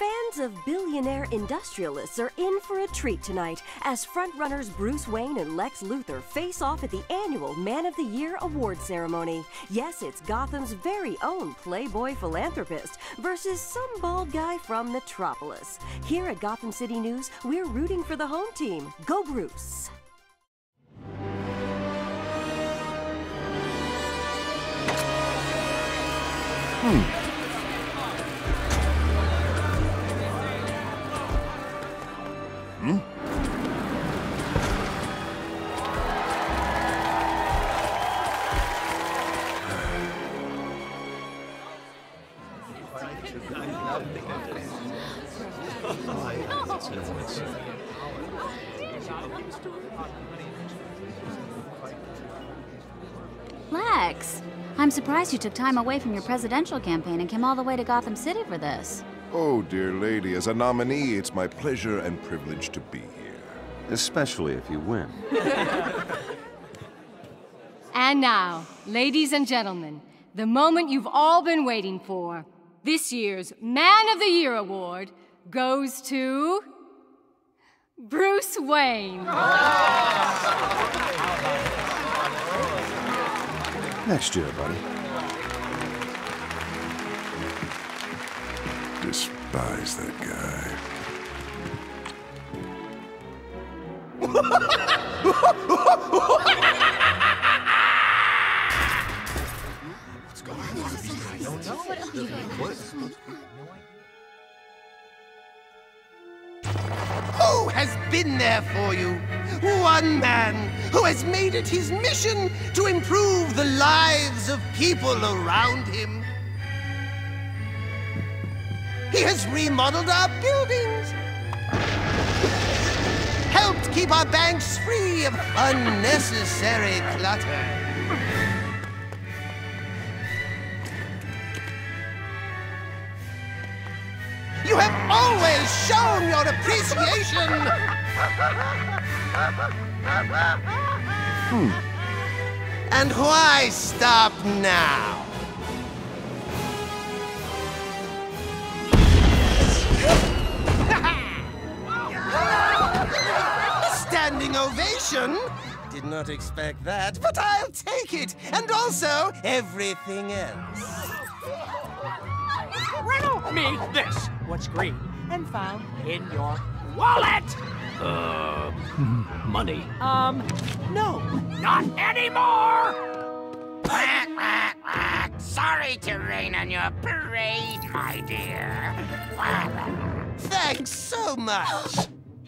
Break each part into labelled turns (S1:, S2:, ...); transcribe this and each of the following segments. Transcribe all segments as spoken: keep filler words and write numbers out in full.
S1: Fans of billionaire industrialists are in for a treat tonight as frontrunners Bruce Wayne and Lex Luthor face off at the annual Man of the Year award ceremony. Yes, it's Gotham's very own Playboy philanthropist versus some bald guy from Metropolis. Here at Gotham City News, we're rooting for the home team. Go Bruce!
S2: Hmm. Hmm?
S3: Lex, I'm surprised you took time away from your presidential campaign and came all the way to Gotham City for this.
S2: Oh, dear lady, as a nominee, it's my pleasure and privilege to be here.
S4: Especially if you win.
S5: And now, ladies and gentlemen, the moment you've all been waiting for. This year's Man of the Year award goes to Bruce Wayne.
S4: Next year, buddy.
S2: Despise that guy.
S6: What's going on? I don't know. What?
S7: Who has been there for you? One man who has made it his mission to improve the lives of people around him. He has remodeled our buildings, helped keep our banks free of unnecessary clutter. You have always shown your appreciation.
S2: Hmm.
S7: And why stop now? Standing ovation? Did not expect that, but I'll take it. And also everything else.
S8: Riddle me this. What's green and found in your wallet?
S9: Uh, money.
S8: Um, no, not anymore!
S10: Quack, quack, quack. Sorry to rain on your parade, my dear.
S7: Thanks so much.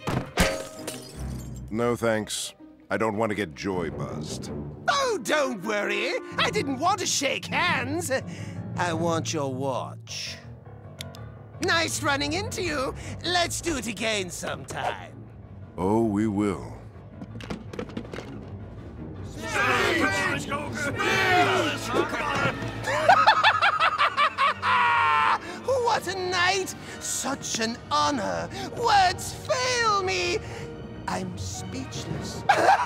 S2: No thanks. I don't want to get joy buzzed.
S7: Oh, don't worry. I didn't want to shake hands. I want your watch. Nice running into you. Let's do it again sometime.
S2: Oh, we will.
S7: What a night! Such an honor. Words fail me. I'm speechless.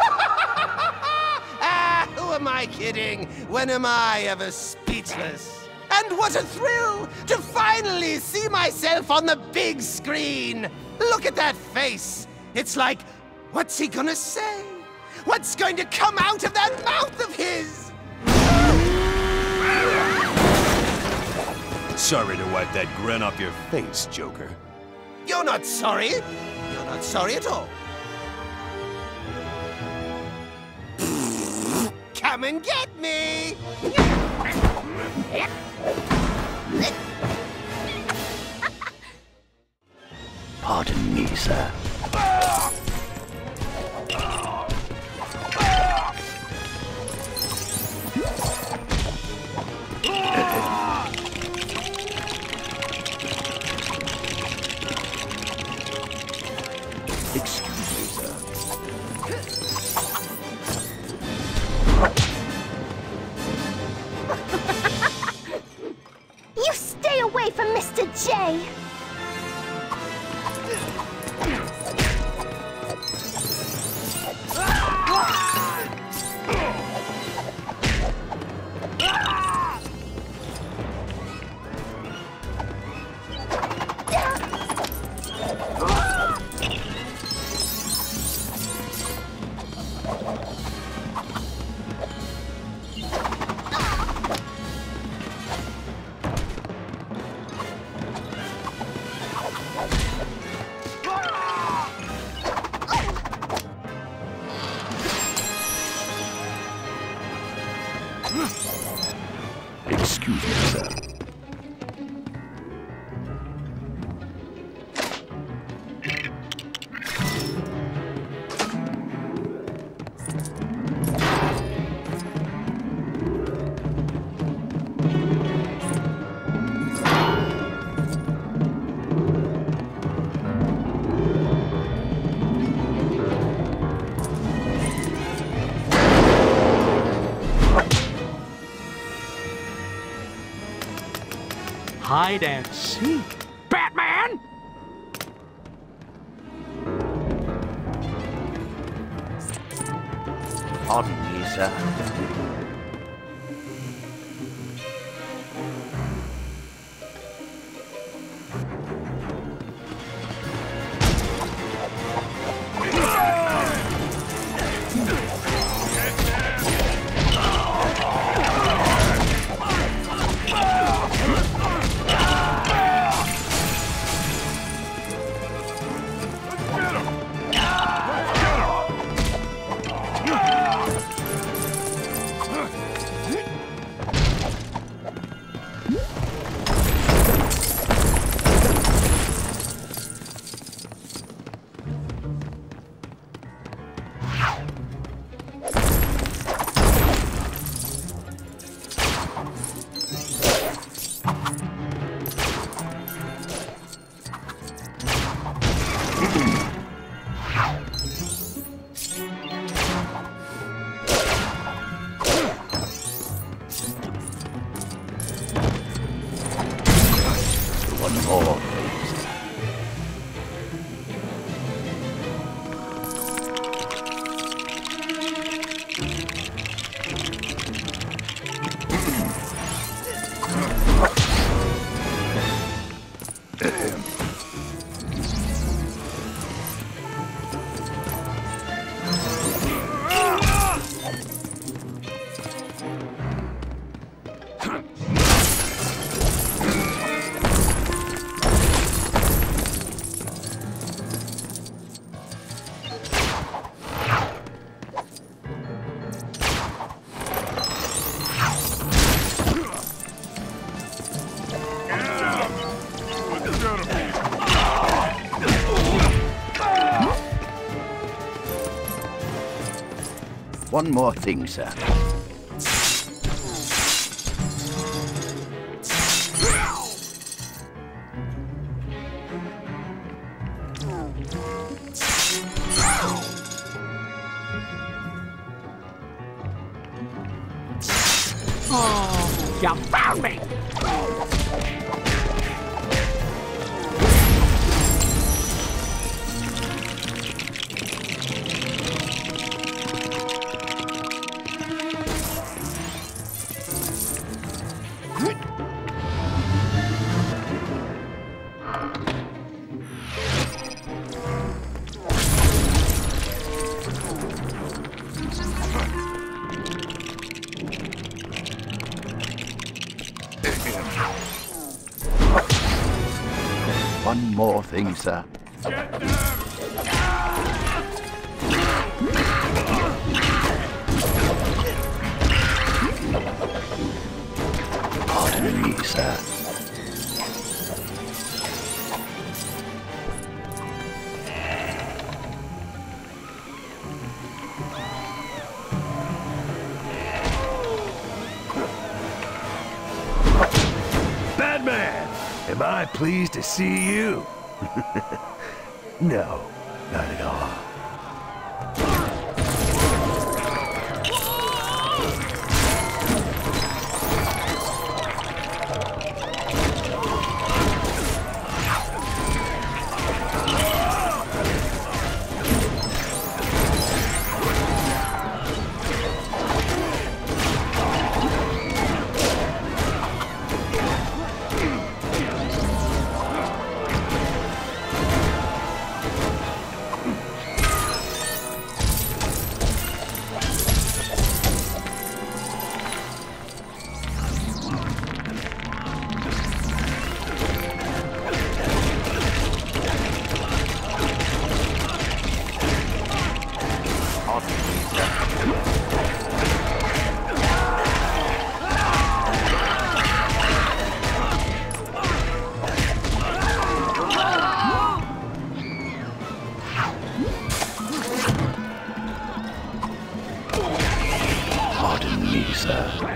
S7: Ah, who am I kidding? When am I ever speechless? And what a thrill to finally see myself on the big screen. Look at that face. It's like, what's he gonna say? What's going to come out of that mouth of his?
S9: Sorry to wipe that grin off your face, Joker.
S7: You're not sorry. You're not sorry at all. Come and get me!
S9: Pardon me, sir. Excuse me, sir.
S11: You stay away from Mister J!
S8: hide and seek. Batman!
S9: Pardon me, sir. One more thing, sir.
S8: Oh, you found me!
S9: One more thing, sir. Pardon me, sir.
S12: Batman! Am I pleased to see you? No, not at all.
S9: Pardon me, sir.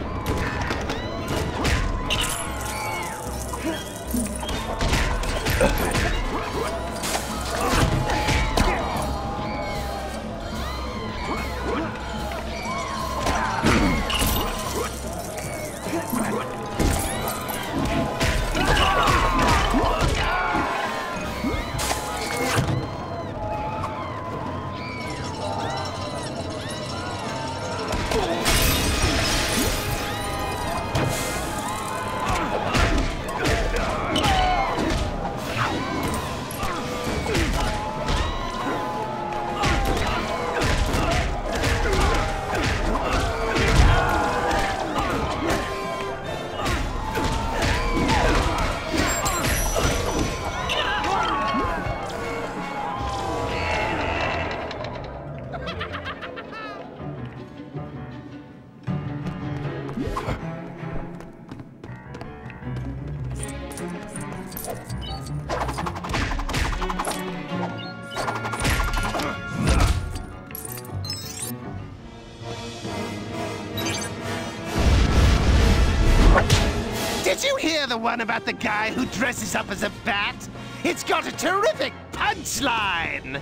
S7: the one about the guy who dresses up as a bat? It's got a terrific punchline!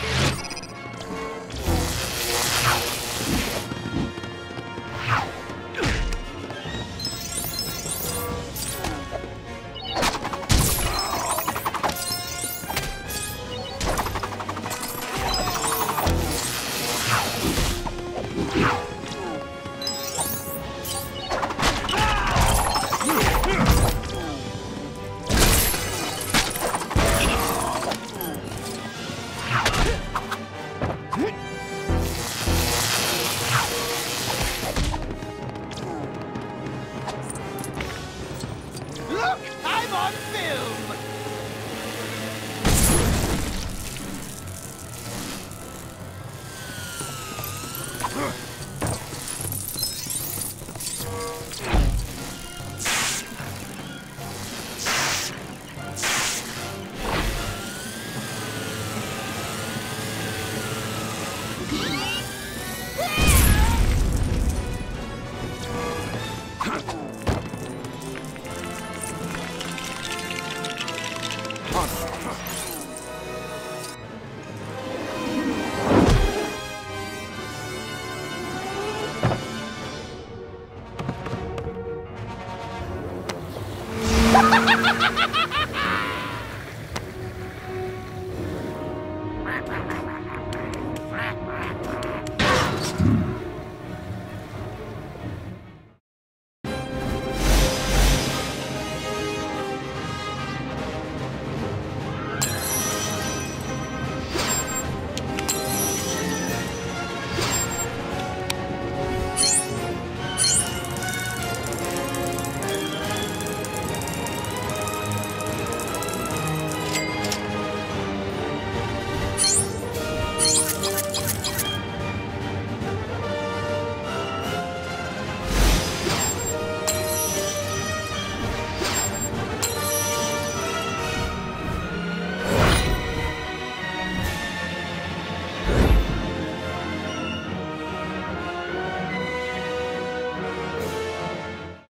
S7: Look! I'm on film!
S2: Honor.